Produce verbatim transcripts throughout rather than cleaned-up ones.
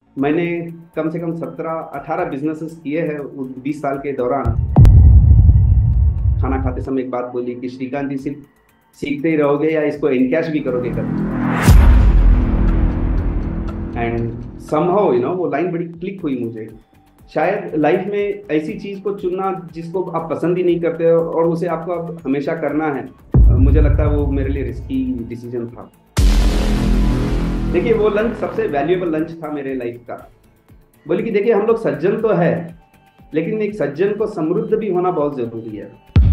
मैंने कम से कम सत्रह अठारह बिजनेसेस किए हैं उस बीस साल के दौरान। खाना खाते समय एक बात बोली कि श्रीकांत जी, सिर्फ सीखते ही रहोगे या इसको इनकैश भी करोगे कभी? एंड समहाउ यू नो वो लाइन बड़ी क्लिक हुई मुझे। शायद लाइफ में ऐसी चीज को चुनना जिसको आप पसंद ही नहीं करते हो और उसे आपको अब हमेशा करना है, मुझे लगता है वो मेरे लिए रिस्की डिसीजन था। देखिए, वो लंच सबसे वैल्यूएबल लंच था मेरे लाइफ का। बोले कि देखिए, हम लोग सज्जन तो है, लेकिन एक सज्जन को समृद्ध भी होना बहुत जरूरी है।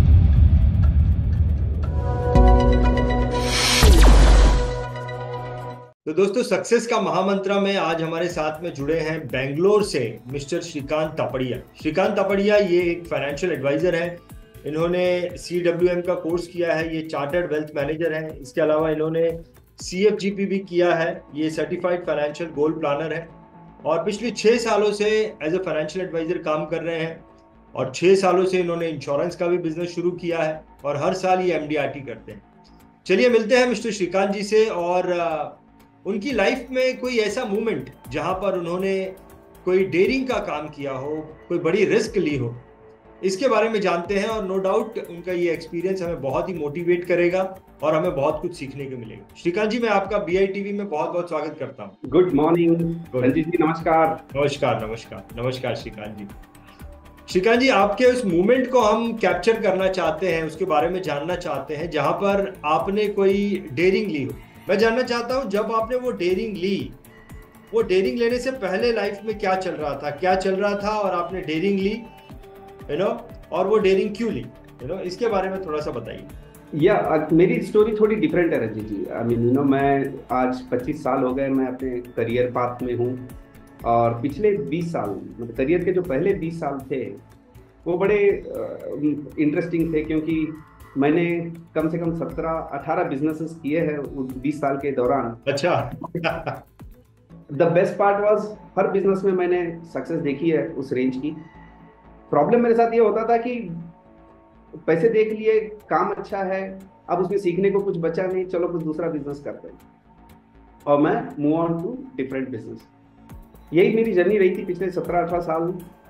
तो दोस्तों, सक्सेस का महामंत्र में आज हमारे साथ में जुड़े हैं बेंगलोर से मिस्टर श्रीकांत तापड़िया। श्रीकांत तापड़िया ये एक फाइनेंशियल एडवाइजर है। इन्होंने सी डब्ल्यू एम का कोर्स किया है, ये चार्टर्ड वेल्थ मैनेजर है। इसके अलावा इन्होंने सी एफ जी पी भी किया है, ये सर्टिफाइड फाइनेंशियल गोल प्लानर है और पिछले छः सालों से एज ए फाइनेंशियल एडवाइजर काम कर रहे हैं। और छः सालों से इन्होंने इंश्योरेंस का भी बिजनेस शुरू किया है और हर साल ये एम डी आर टी करते हैं। चलिए मिलते हैं मिस्टर श्रीकांत जी से और उनकी लाइफ में कोई ऐसा मोमेंट जहां पर उन्होंने कोई डेयरिंग का काम किया हो, कोई बड़ी रिस्क ली हो, इसके बारे में जानते हैं। और नो डाउट उनका ये एक्सपीरियंस हमें बहुत ही मोटिवेट करेगा और हमें बहुत कुछ सीखने को मिलेगा। श्रीकांत जी, मैं आपका बी आई टी वी में बहुत बहुत स्वागत करता हूँ। गुड मॉर्निंग रंजीत जी, नमस्कार। नमस्कार नमस्कार नमस्कार श्रीकांत जी। श्रीकांत जी, आपके उस मोमेंट को हम कैप्चर करना चाहते हैं, उसके बारे में जानना चाहते हैं जहां पर आपने कोई डेयरिंग ली हो। मैं जानना चाहता हूं, जब आपने वो डेयरिंग ली, वो डेयरिंग लेने से पहले लाइफ में क्या चल रहा था, क्या चल रहा था और आपने डेयरिंग ली, यू नो, और वो डेयरिंग क्यों ली, यू नो, इसके बारे में थोड़ा सा बताइए। या yeah, मेरी स्टोरी थोड़ी डिफरेंट है Ranjit ji. I mean you know, मैं आज पच्चीस साल हो गए मैं अपने करियर पाथ में हूँ। और पिछले बीस साल, मतलब करियर के जो पहले बीस साल थे वो बड़े इंटरेस्टिंग थे, क्योंकि मैंने कम से कम सत्रह अठारह बिजनेसेस किए हैं उस बीस साल के दौरान। अच्छा। द बेस्ट पार्ट वाज, हर बिजनेस में मैंने सक्सेस देखी है उस रेंज की। प्रॉब्लम मेरे साथ ये होता था कि पैसे देख लिए, काम अच्छा है, अब उसमें सीखने को कुछ बचा नहीं, चलो कुछ दूसरा बिजनेस करते हैं और मैं move on to different business. यही मेरी जर्नी रही थी पिछले सत्रह अठारह साल।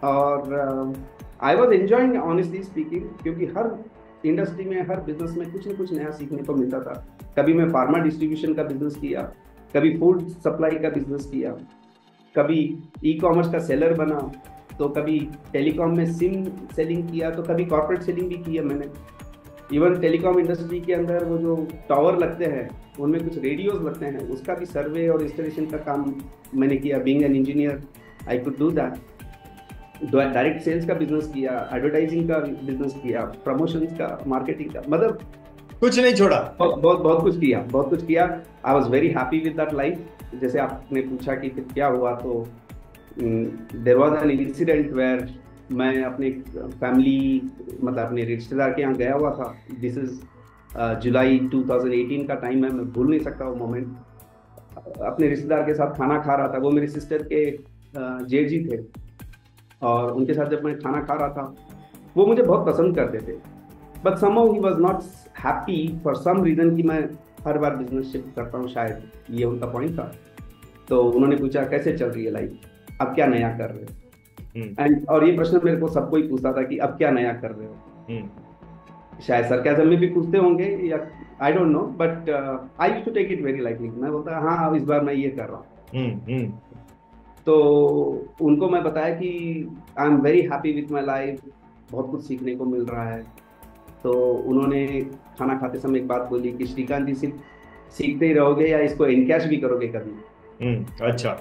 और I was enjoying honestly speaking, क्योंकि हर इंडस्ट्री में, हर बिजनेस में कुछ न कुछ नया सीखने को मिलता था। कभी मैं फार्मा डिस्ट्रीब्यूशन का बिजनेस किया, कभी फूड सप्लाई का बिजनेस किया, कभी ई कॉमर्स का सेलर बना, तो कभी टेलीकॉम में सिम सेलिंग किया, तो कभी कॉर्पोरेट सेलिंग भी किया मैंने। इवन टेलीकॉम इंडस्ट्री के अंदर वो जो टावर लगते हैं, उनमें कुछ रेडियोज लगते हैं, उसका भी सर्वे और इंस्टॉलेशन का काम मैंने किया। Being an engineer I could do that. Direct sales का बिजनेस किया, एडवर्टाइजिंग का बिजनेस किया, प्रमोशंस का, मार्केटिंग का, मतलब कुछ नहीं छोड़ा। बहुत बहुत बहुत कुछ किया, बहुत कुछ किया। I was very happy with that life. जैसे आपने पूछा कि फिर क्या हुआ, तो there was an incident where मैं अपने फैमिली, मतलब अपने रिश्तेदार के यहाँ गया हुआ था। This is July two thousand eighteen का टाइम है, मैं भूल नहीं सकता वो मोमेंट। अपने रिश्तेदार के साथ खाना खा रहा था, वो मेरे सिस्टर के जेठ जी थे, और उनके साथ जब मैं खाना खा रहा था, वो मुझे बहुत पसंद करते थे, but somehow he was not happy for some reason कि मैं हर बार बिजनेस शिफ्ट करता हूँ, शायद ये उनका पॉइंट था। तो उन्होंने पूछा कैसे चल रही है लाइफ, अब क्या नया कर रहे हो। एंड और ये प्रश्न मेरे को सबको ही पूछता था कि अब क्या नया कर रहे हो। शायद सरकाज़म में भी पूछते होंगे या I don't know, but I used to take it very lightly. मैं बोलता हाँ, अब इस बार मैं ये कर रहा हूँ। तो उनको मैं बताया कि I am very happy with my life, बहुत कुछ सीखने को मिल रहा है। तो उन्होंने खाना खाते समय एक बात बोली कि श्रीकांत जी, सिर्फ सीखते ही रहोगे या इसको इनकैश भी करोगे कभी? अच्छा।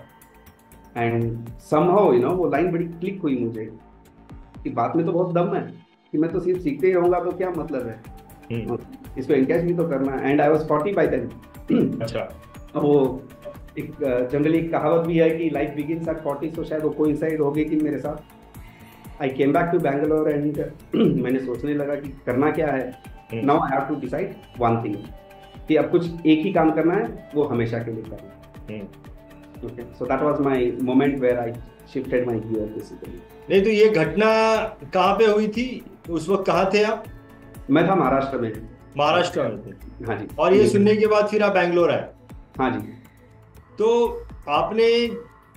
एंड समहाउ यू नो वो लाइन बड़ी क्लिक हुई मुझे कि बात में तो बहुत दम है कि मैं तो सिर्फ सीखते ही रहूंगा तो क्या मतलब है, इसको इनकैश भी तो करना है। And I was forty by then. अच्छा। वो एक जनरली एक कहावत भी है कि लाइफ बिगिंस एट फोर्टी, तो शायद वो कोइंसाइड हो गई थी मेरे साथ। I came back to Bangalore and मैंने सोचने लगा कि करना क्या है। Now I have to decide one thing, कि अब कुछ एक ही काम करना है, वो हमेशा के लिए करना है। Okay, so that was my moment where I shifted my gear basically. नहीं, तो ये घटना कहाँ पे हुई थी, उस वक्त कहाँ थे आप? मैं था महाराष्ट्र में। महाराष्ट्र में थे? हाँ जी। और ये सुनने के बाद फिर आप बैंगलोर आए? हाँ जी। तो आपने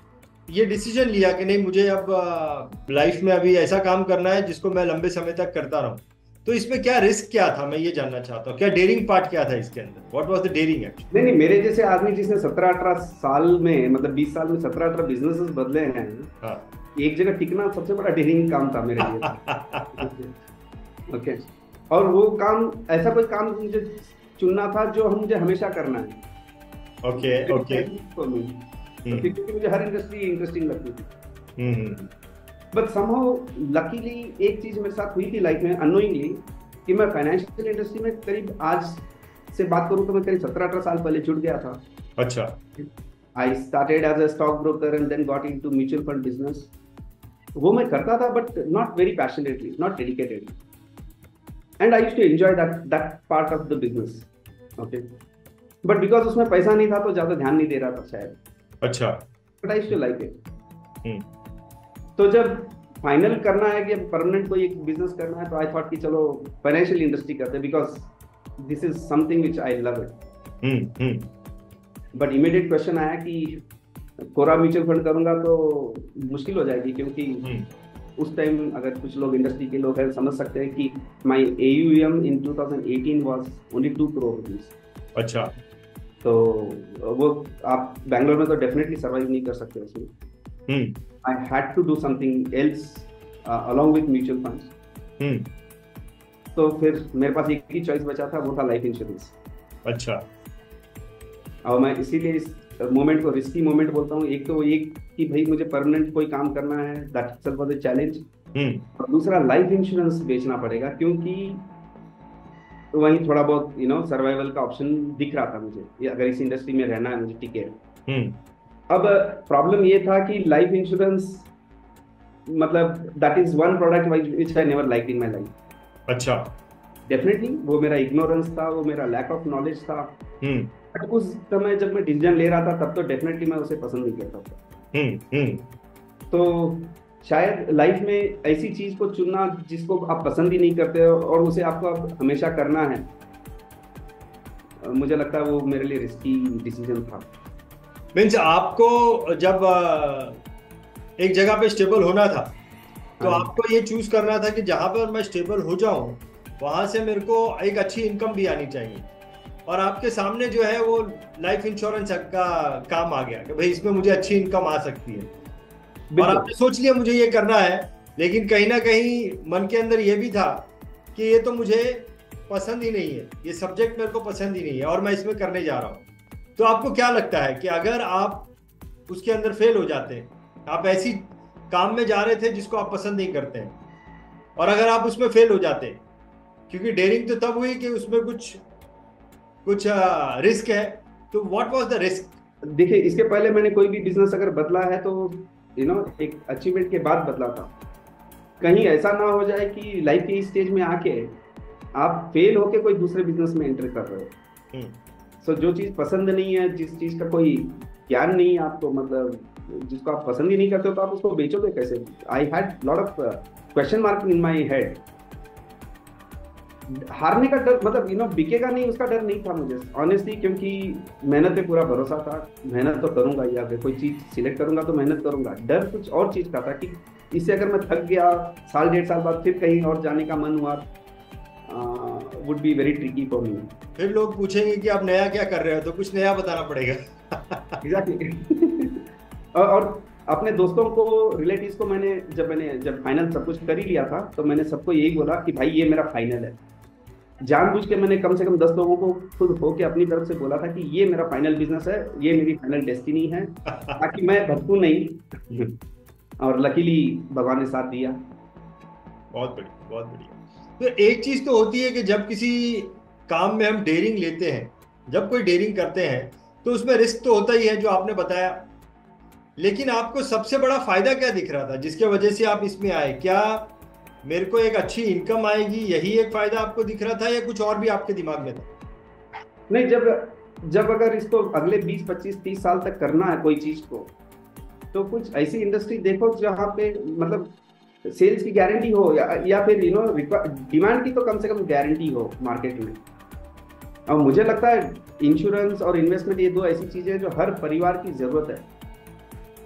ये डिसीजन लिया कि नहीं मुझे अब लाइफ में अभी ऐसा काम करना है जिसको मैं लंबे समय तक करता रहूं, तो इसमें क्या रिस्क क्या था, मैं ये जानना चाहता हूँ, क्या डेयरिंग पार्ट क्या था इसके अंदर, what was the daring actually? नहीं नहीं, मेरे जैसे आदमी जिसने सत्रह अठारह साल में, मतलब बीस साल में सत्रह अठारह बिजनेसेस बदले हैं, हाँ। एक जगह टिकना सबसे बड़ा डेयरिंग काम था मेरे लिए। ओके, और वो काम, ऐसा कोई काम मुझे चुनना था जो हम मुझे हमेशा करना है। ओके ओके, क्योंकि मुझे हर इंडस्ट्री इंटरेस्टिंग लगती थी। हम्म, बट समहाउ लकीली एक चीज मेरे साथ हुई थी लाइफ में अननोइंगली, कि मैं फाइनेंशियल इंडस्ट्री में करीब, आज से बात करूं तो मैं करीब सत्रह अठारह साल पहले जुड़ गया था। अच्छा। I started as a stock broker and then got into mutual fund business. वो मैं करता था but not very passionately, not dedicatedly, and I used to enjoy that that part of the business. Okay, but because उसमें पैसा नहीं था तो ज्यादा ध्यान नहीं दे रहा था शायद। अच्छा। But I used to like it. तो जब फाइनल करना है कि परमानेंट कोई एक बिजनेस करना है, तो आई थॉट कि चलो फाइनेंशियल इंडस्ट्री करते हैं, because this is something which I love it. But immediate question आया कि कोरा म्यूचुअल फंड करूंगा तो मुश्किल हो जाएगी, क्योंकि उस टाइम अगर कुछ लोग इंडस्ट्री के लोग हैं समझ सकते हैं कि my AUM in two thousand eighteen was only two crore rupees. अच्छा। तो वो आप बैंगलोर में तो डेफिनेटली सर्वाइव नहीं कर सकते उसमें। I had to do something else uh, along with mutual funds. हम्म। तो फिर मेरे पास एक ही चॉइस बचा था, वो था लाइफ इंश्योरेंस। अच्छा। और मैं इसीलिए इस मोमेंट को रिस्की मोमेंट बोलता हूँ। एक तो एक कि भाई मुझे परमानेंट कोई काम करना है, that itself was a challenge. और दूसरा लाइफ इंश्योरेंस बेचना पड़ेगा, क्योंकि वहीं थोड़ा बहुत यू नो सर्वाइवल का ऑप्शन दिख रहा था मुझे, अगर इस इंडस्ट्री में रहना है मुझे टिके। अब प्रॉब्लम ये था कि लाइफ इंश्योरेंस, मतलब that is one product which I never liked in my life. अच्छा। डेफिनेटली वो मेरा इग्नोरेंस था, वो मेरा लैक ऑफ नॉलेज था। बट उस समय जब मैं डिसीजन ले रहा था तब तो डेफिनेटली मैं उसे पसंद नहीं करता था। तो शायद लाइफ में ऐसी चीज को चुनना जिसको आप पसंद ही नहीं करते हो और उसे आपको हमेशा करना है, मुझे लगता है वो मेरे लिए रिस्की डिसीजन था। मीन्स आपको जब एक जगह पे स्टेबल होना था तो आपको ये चूज करना था कि जहां पर मैं स्टेबल हो जाऊं वहां से मेरे को एक अच्छी इनकम भी आनी चाहिए, और आपके सामने जो है वो लाइफ इंश्योरेंस का काम आ गया कि भाई इसमें मुझे अच्छी इनकम आ सकती है, और आपने सोच लिया मुझे ये करना है। लेकिन कहीं ना कहीं मन के अंदर ये भी था कि ये तो मुझे पसंद ही नहीं है, ये सब्जेक्ट मेरे को पसंद ही नहीं है और मैं इसमें करने जा रहा हूँ। तो आपको क्या लगता है कि अगर आप उसके अंदर फेल हो जाते हैं, आप ऐसी काम में जा रहे थे जिसको आप पसंद नहीं करते हैं, और अगर आप उसमें फेल हो जाते, क्योंकि डेयरिंग तो तब हुई कि उसमें कुछ कुछ रिस्क है, तो व्हाट वाज द रिस्क? देखिए, इसके पहले मैंने कोई भी बिजनेस अगर बदला है तो यू नो एक अचीवमेंट के बाद बदला था। कहीं ऐसा ना हो जाए कि लाइफ के इस स्टेज में आके आप फेल होके कोई दूसरे बिजनेस में एंटर कर रहे हो। सो so, जो चीज पसंद नहीं है, जिस चीज का कोई ज्ञान नहीं है आपको, मतलब जिसको आप पसंद ही नहीं करते हो, तो आप उसको बेचोगे कैसे? I had lot of question mark in my head. हारने का डर, मतलब यू नो बिकेगा नहीं, उसका डर नहीं था मुझे ऑनेस्टली, क्योंकि मेहनत पे पूरा भरोसा था। मेहनत तो करूंगा, या अगर कोई चीज सिलेक्ट करूंगा तो मेहनत करूंगा। डर कुछ और चीज का था कि इससे अगर मैं थक गया, साल डेढ़ साल बाद फिर कहीं और जाने का मन हुआ, would be very tricky for me. फिर लोग पूछेंगे कि आप नया क्या कर रहे हो, तो कुछ नया बताना पड़ेगा। एग्जैक्टली। और, और अपने दोस्तों को, रिलेटिव्स को मैंने जब मैंने जब फाइनल सब कुछ कर ही लिया था, तो मैंने सबको यही बोला कि भाई ये मेरा फाइनल है। जानबूझ के मैंने कम से कम दस लोगों को खुद होके अपनी तरफ से बोला था कि ये मेरा फाइनल बिजनेस है, ये मेरी फाइनल डेस्टिनी है, ताकि मैं भटकूं नहीं। और लकीली भगवान ने साथ दिया। बहुत बढ़िया, बहुत बढ़िया। तो एक चीज तो होती है कि जब किसी काम में हम डेयरिंग लेते हैं, जब कोई डेयरिंग करते हैं तो उसमें रिस्क तो होता ही है, जो आपने बताया। लेकिन आपको सबसे बड़ा फायदा क्या दिख रहा था जिसके वजह से आप इसमें आए? क्या मेरे को एक अच्छी इनकम आएगी, यही एक फायदा आपको दिख रहा था, या कुछ और भी आपके दिमाग में था? नहीं, जब जब अगर इसको अगले बीस पच्चीस तीस साल तक करना है कोई चीज को, तो कुछ ऐसी इंडस्ट्री देखो जहाँ पे मतलब सेल्स की गारंटी हो, या, या फिर यू नो डिमांड की तो कम से कम गारंटी हो मार्केट में। और मुझे लगता है इंश्योरेंस और इन्वेस्टमेंट, ये दो ऐसी चीजें हैं जो हर परिवार की जरूरत है।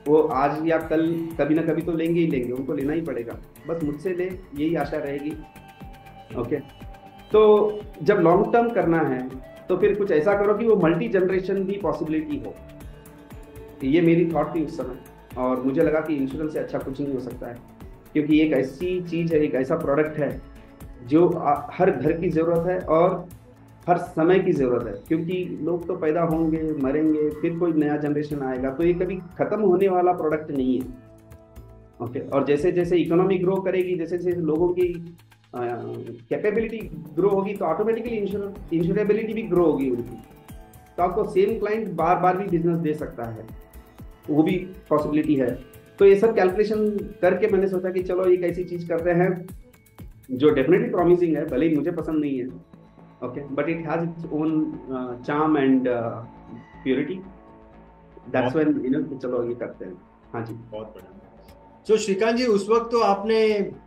वो आज या कल कभी ना कभी तो लेंगे ही लेंगे, उनको लेना ही पड़ेगा, बस मुझसे ले, यही आशा रहेगी। ओके, तो जब लॉन्ग टर्म करना है तो फिर कुछ ऐसा करो कि वो मल्टी जनरेशन भी पॉसिबिलिटी हो। ये मेरी थॉट थी उस समय, और मुझे लगा कि इंश्योरेंस से अच्छा कुछ नहीं हो सकता है, क्योंकि एक ऐसी चीज़ है, एक ऐसा प्रोडक्ट है जो हर घर की ज़रूरत है और हर समय की ज़रूरत है, क्योंकि लोग तो पैदा होंगे, मरेंगे, फिर कोई नया जनरेशन आएगा, तो ये कभी ख़त्म होने वाला प्रोडक्ट नहीं है। ओके, और जैसे जैसे इकोनॉमी ग्रो करेगी, जैसे जैसे लोगों की कैपेबिलिटी ग्रो होगी, तो ऑटोमेटिकली इंश्योरेंस इंश्योरेबिलिटी भी ग्रो होगी उनकी, तो आपको सेम क्लाइंट बार बार भी बिजनेस दे सकता है, वो भी पॉसिबिलिटी है। तो ये सब कैलकुलेशन करके मैंने सोचा कि चलो एक ऐसी चीज़ करते हैं जो डेफिनेटली प्रॉमिसिंग है, भले ही मुझे पसंद नहीं है, okay, but it has its own charm and purity, that's when you know चलो ये करते हैं। हाँ जी, बहुत बढ़िया। तो श्रीकांत जी, उस वक्त तो आपने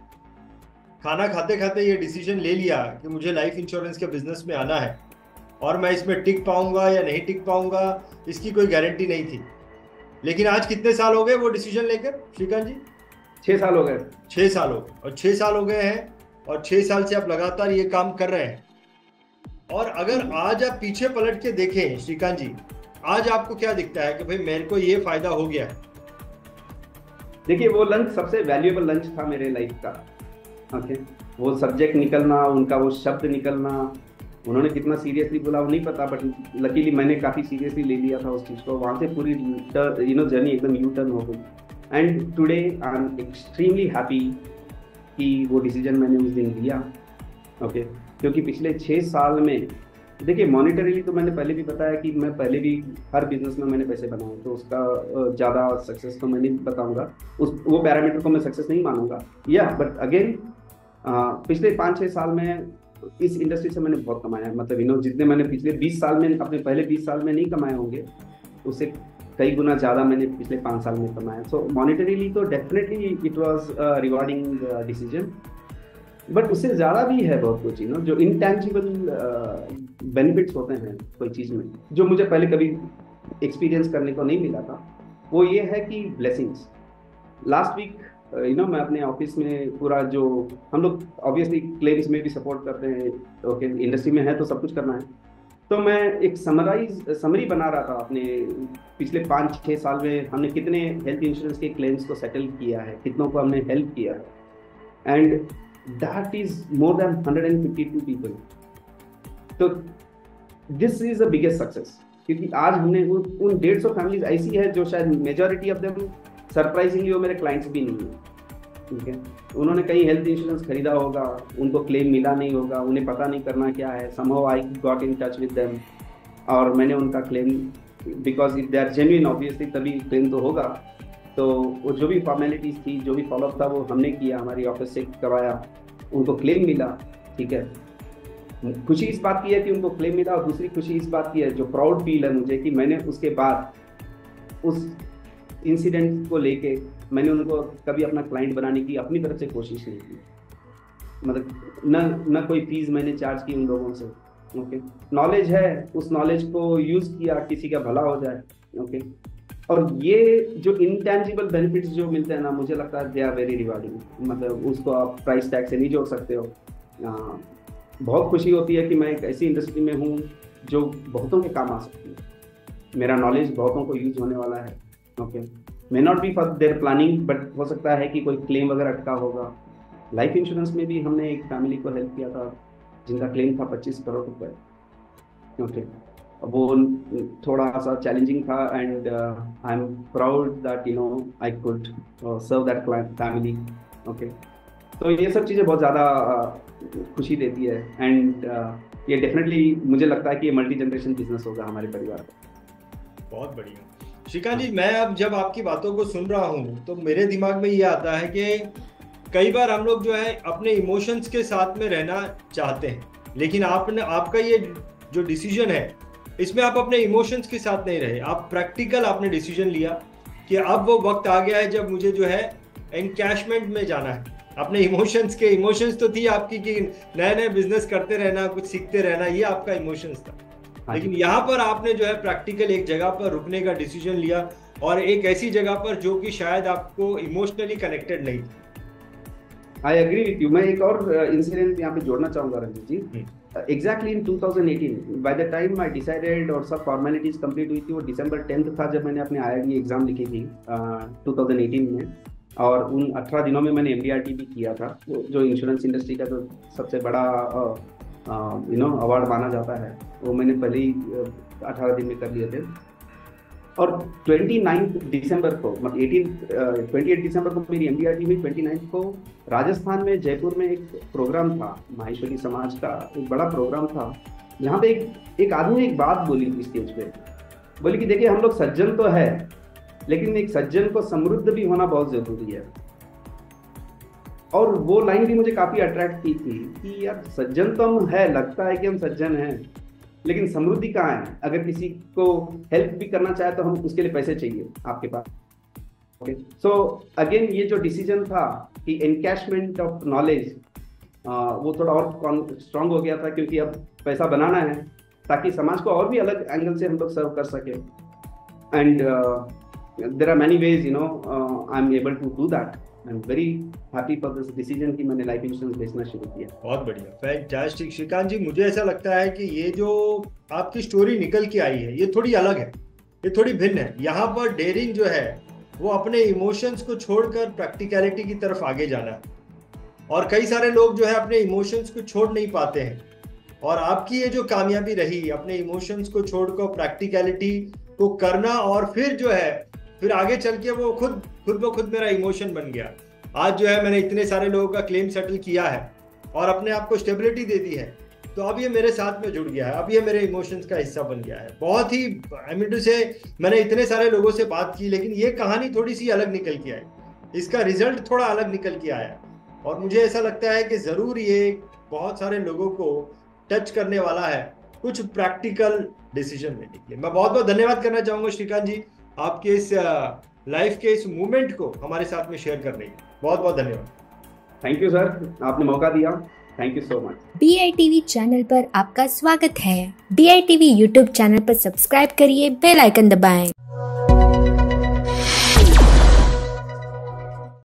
खाना खाते खाते ये डिसीजन ले लिया कि मुझे लाइफ इंश्योरेंस के बिजनेस में आना है, और मैं इसमें टिक पाऊंगा या नहीं टिक पाऊंगा इसकी कोई गारंटी नहीं थी, लेकिन आज कितने साल हो गए वो डिसीजन लेकर श्रीकांत जी? छह साल हो गए। छह साल हो गए, और छह साल हो गए हैं, और छह साल से आप लगातार ये काम कर रहे हैं। और अगर आज आप पीछे पलट के देखें श्रीकांत जी, आज आपको क्या दिखता है कि भाई मेरे को ये फायदा हो गया है? देखिए, वो लंच सबसे वैल्यूएबल लंच था मेरे लाइफ का। ओके, वो सब्जेक्ट निकलना, उनका वो शब्द निकलना, उन्होंने कितना सीरियसली बोला वो नहीं पता, बट लकीली मैंने काफ़ी सीरियसली ले लिया था उस चीज़ को। वहाँ से पूरी यू नो जर्नी एकदम यू टर्न हो गई। And today I am extremely happy कि वो डिसीजन मैंने उस दिन लिया। ओके, क्योंकि पिछले छः साल में देखिए, मॉनिटरीली तो मैंने पहले भी बताया कि मैं पहले भी हर बिजनेस में मैंने पैसे बनाए, तो उसका ज़्यादा सक्सेस तो मैं नहीं बताऊँगा, उस वो पैरामीटर को मैं सक्सेस नहीं मानूंगा या बट अगेन पिछले पाँच छः साल में इस इंडस्ट्री से मैंने बहुत कमाया है। मतलब यू नो जितने मैंने पिछले बीस साल में, अपने पहले बीस साल में नहीं कमाए होंगे, उससे कई गुना ज़्यादा मैंने पिछले पाँच साल में कमाया। सो मॉनिटरीली तो definitely it was rewarding decision, but उससे ज़्यादा भी है बहुत कुछ, यू नो जो इंटेंजिबल बेनिफिट्स होते हैं कोई चीज़ में, जो मुझे पहले कभी एक्सपीरियंस करने को नहीं मिला था। वो ये है कि blessings. Last week you know मैं अपने ऑफिस में पूरा, जो हम लोग ऑब्वियसली क्लेम्स में भी सपोर्ट करते हैं, ओके, इंडस्ट्री में है तो सब कुछ करना है, तो मैं एक समराइज समरी बना रहा था अपने पिछले पाँच छः साल में हमने कितने हेल्थ इंश्योरेंस के क्लेम्स को सेटल किया है, कितनों को हमने हेल्प किया है, and that is more than hundred fifty two people. तो this is the biggest success, क्योंकि आज हमने उन डेढ़ सौ फैमिलीज ऐसी है जो शायद मेजॉरिटी ऑफ देम सरप्राइजिंगली वो मेरे क्लाइंट्स भी नहीं है। ठीक है, उन्होंने कहीं हेल्थ इंश्योरेंस खरीदा होगा, उनको क्लेम मिला नहीं होगा, उन्हें पता नहीं करना क्या है, somehow I got in touch with them और मैंने उनका claim, because if they are genuine obviously तभी क्लेम तो होगा। तो वो जो भी फॉर्मेलिटीज थी, जो भी फॉलोअप था, वो हमने किया, हमारी ऑफिस से करवाया, उनको क्लेम मिला। ठीक है, खुशी इस बात की है कि उनको क्लेम मिला, और दूसरी खुशी इस बात की है, जो प्राउड फील है मुझे, कि मैंने उसके बाद उस इंसिडेंट को लेके मैंने उनको कभी अपना क्लाइंट बनाने की अपनी तरफ से कोशिश नहीं की। मतलब न न कोई फीस मैंने चार्ज की उन लोगों से। ओके, नॉलेज है, उस नॉलेज को यूज़ किया, किसी का भला हो जाए। ओके, और ये जो इंटेंजिबल बेनिफिट्स जो मिलते हैं ना, मुझे लगता है दे आर वेरी रिवार्डिंग। मतलब उसको आप प्राइस टैग से नहीं जोड़ सकते हो। आ, बहुत खुशी होती है कि मैं एक ऐसी इंडस्ट्री में हूँ जो बहुतों के काम आ सकती है। मेरा नॉलेज बहुतों को यूज होने वाला है। Okay, may not be for their planning, but हो सकता है कि कोई क्लेम वगैरह अटका होगा। लाइफ इंश्योरेंस में भी हमने एक फैमिली को हेल्प किया था जिनका क्लेम था पच्चीस करोड़ रुपए। ओके, वो थोड़ा सा चैलेंजिंग था, and I am proud that you know I could serve that family. Okay, तो ये सब चीज़ें बहुत ज़्यादा uh, खुशी देती है, एंड uh, ये डेफिनेटली मुझे लगता है कि ये मल्टी जनरेशन बिजनेस होगा हमारे परिवार का। बहुत बढ़िया श्रीकांत जी, मैं अब जब आपकी बातों को सुन रहा हूँ तो मेरे दिमाग में ये आता है कि कई बार हम लोग जो है अपने इमोशंस के साथ में रहना चाहते हैं, लेकिन आपने आपका ये जो डिसीजन है इसमें आप अपने इमोशंस के साथ नहीं रहे, आप प्रैक्टिकल आपने डिसीजन लिया कि अब वो वक्त आ गया है जब मुझे जो है एनकैशमेंट में जाना है। अपने इमोशंस के इमोशंस तो थी आपकी कि नए नए बिजनेस करते रहना, कुछ सीखते रहना, ये आपका इमोशंस था। लेकिन यहाँ पर आपने जो है प्रैक्टिकल एक जगह पर रुकने का डिसीजन लिया, और एक ऐसी जगह पर जो कि शायद आपको इमोशनली कनेक्टेड नहीं थी। I agree with you. मैं एक और इंसिडेंट यहाँ पे जोड़ना चाहूंगा Ranjit ji. Exactly in twenty eighteen by the time I decided और सब फॉर्मेलिटीज कंप्लीट हुई थी, वो दिसंबर टेंथ था जब मैंने अपने आई आई डी एग्जाम लिखी थी ट्वेंटी एटीन में, और उन अठारह दिनों में मैंने एम डी आर टी भी किया था, जो इंश्योरेंस इंडस्ट्री का जो सबसे बड़ा यू नो अवार्ड माना जाता है, वो मैंने पहले ही अठारह दिन में कर लिए थे। और उनतीस दिसंबर को मतलब अठारह अट्ठाईस दिसंबर को मेरी एमडीआर टी हुई। उनतीस को राजस्थान में जयपुर में एक प्रोग्राम था, माहेश्वरी समाज का एक बड़ा प्रोग्राम था, जहाँ पे एक एक आदमी ने एक बात बोली थी स्टेज पे, बोली कि देखिए हम लोग सज्जन तो है, लेकिन एक सज्जन को समृद्ध भी होना बहुत जरूरी है। और वो लाइन भी मुझे काफी अट्रैक्ट की थी कि यार सज्जन तो हम है, लगता है कि हम सज्जन हैं, लेकिन समृद्धि कहाँ है? अगर किसी को हेल्प भी करना चाहे तो हम उसके लिए पैसे चाहिए आपके पास। ओके, सो अगेन ये जो डिसीजन था कि एनकैशमेंट ऑफ नॉलेज, वो थोड़ा और स्ट्रांग हो गया था, क्योंकि अब पैसा बनाना है ताकि समाज को और भी अलग एंगल से हम लोग सर्व कर सके। And there are many ways you know I am able to do that. I am very happy for this decision कि मैंने लाइफ इंश्योरेंस बेचना शुरू किया। बहुत बढ़िया, फैंटास्टिक। श्रीकांत जी, मुझे ऐसा लगता है कि ये जो आपकी स्टोरी निकल के आई है, ये थोड़ी अलग है, ये थोड़ी भिन्न है। यहाँ पर डेयरिंग जो है वो अपने इमोशंस को छोड़कर प्रैक्टिकलिटी की तरफ आगे जाना है, और कई सारे लोग जो है अपने इमोशंस को छोड़ नहीं पाते हैं, और आपकी ये जो कामयाबी रही अपने इमोशंस को छोड़कर प्रैक्टिकलिटी को करना, और फिर जो है फिर आगे चल के वो खुद खुद ब खुद मेरा इमोशन बन गया। आज जो है मैंने इतने सारे लोगों का क्लेम सेटल किया है और अपने आप को स्टेबिलिटी दे दी है, तो अब ये मेरे साथ में जुड़ गया है, अब ये मेरे इमोशंस का हिस्सा बन गया है। बहुत ही आई मीन टू से मैंने इतने सारे लोगों से बात की, लेकिन ये कहानी थोड़ी सी अलग निकल के आई, इसका रिजल्ट थोड़ा अलग निकल के आया, और मुझे ऐसा लगता है कि ज़रूर ये बहुत सारे लोगों को टच करने वाला है कुछ प्रैक्टिकल डिसीजन लेने के लिए। मैं बहुत बहुत धन्यवाद करना चाहूँगा श्रीकांत जी, आपके इस लाइफ के इस मूवमेंट को हमारे साथ में शेयर करने के लिए बहुत बहुत धन्यवाद। थैंक यू सर, आपने मौका दिया, thank you so much. B I T V channel पर आपका स्वागत है। B I T V YouTube channel पर सब्सक्राइब करिए, बेल आइकन दबाएं।